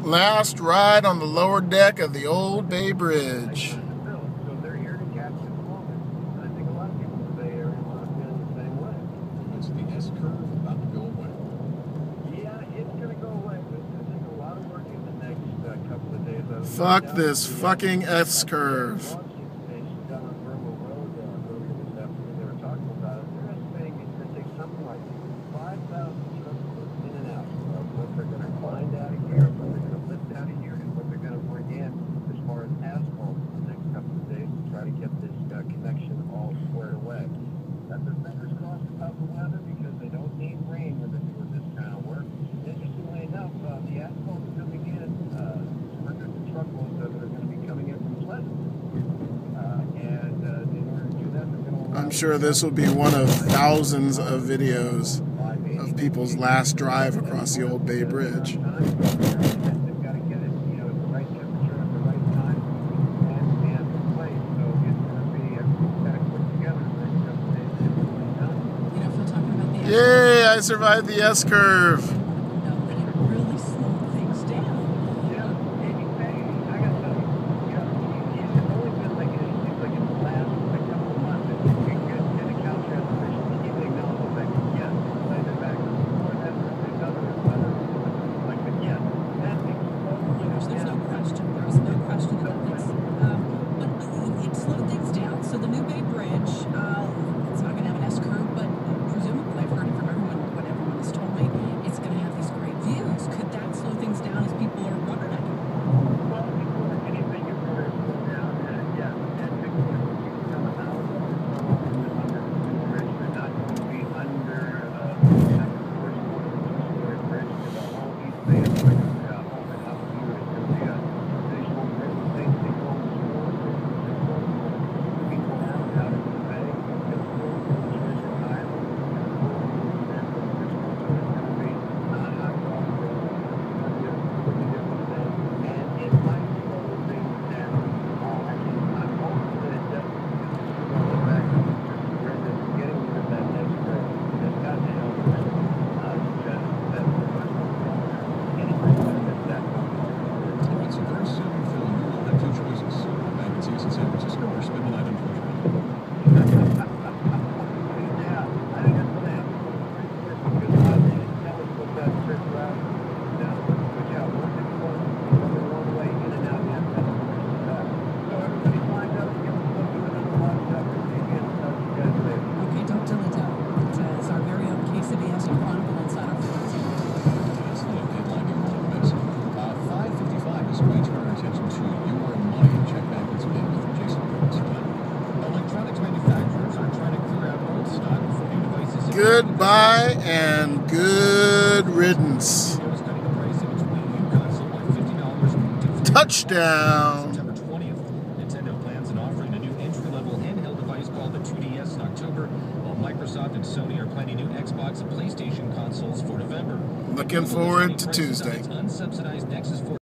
Last ride on the lower deck of the Old Bay Bridge. So they're here to capture the moment. And I think a lot of people in the Bay Area want to feel the same way. It's the S-curve about to go away. Yeah, it's going to go away, but it's going to take a lot of work in the next couple of days. Fuck this fucking S-curve. Down on Vermont Road earlier this afternoon, they were talking about it. They're estimating it's going to take something like 5,000 trucks in and out of what they're going to find out of here, what they're going to lift out of here, and what they're going to bring in as far as asphalt in the next couple of days to try to get this connection all squared away. Got their fingers crossed about the weather because they don't need rain when they're doing this kind of work. Interestingly enough, the asphalt's coming in, hundreds of truckloads that are going to be coming in from Pleasant. And in order to do that, they're going to... I'm sure this will be one of thousands of videos of people's last drive across the Old Bay Bridge. They've got to get it, at the right temperature at the right time and in place. So it's going to be kind of put together in the next couple of days. If we're talking about the Yay, I survived the S-curve. no, but it really slowed things down. Yeah, I got to tell you, it's only been like, it seems like in the last couple of months, that you can get an account transmission to keep acknowledging that, yes, play it back. Or that there's other, like, but yes, that makes There's no question. There was no question about this. But it slowed things down. So the New Bay Bridge, it's not going to have an S-curve, but presumably, I've heard it from everyone, what everyone has told me, it's going to have these great views. Could that slow things down as people are running it? Well, before anything is going to slow down, yes, and people are coming out under the bridge. They're not going to be under the first one of the two-story bridge to the whole East Bay. It's like a open up view. It's going to be a visual real estate signal people out in the bay. It's going to be Treasure Island. And so it's going to be not hot dog road. It's going to be a completely different thing. And it might slow things down. I'm hoping that it doesn't. Going back to Brenda, getting rid of that next bridge has got to help us. Because that's the first one. Anyway, that's It's a very soon film. You'll have two choices. Back in San Francisco or spend the night in Georgia. Yeah, I think that's what I have to go because they didn't tell us what that trip route down. But yeah, once it's closed, it's a long way in and out. You have to have a back. So everybody lined up to get the book and then locked up and take it. Talk to you guys later. Okay, don't dilly dally. It's our very own KCBS and Chronicle Insider. It's the headline here on this. 5:55 is going to turn our attention to your money. Check back this bit with Jason Prince. Electronics manufacturers are trying to clear out old stock for new devices. Goodbye and good riddance. Cutting the price of its Wii U console by $50 to Touchdown. September 20th. Nintendo plans on offering a new entry-level handheld device called the 2DS in October, while Microsoft and Sony are planning new Xbox and PlayStation consoles for November. Looking forward to Prices on Tuesday. its unsubsidized Nexus 4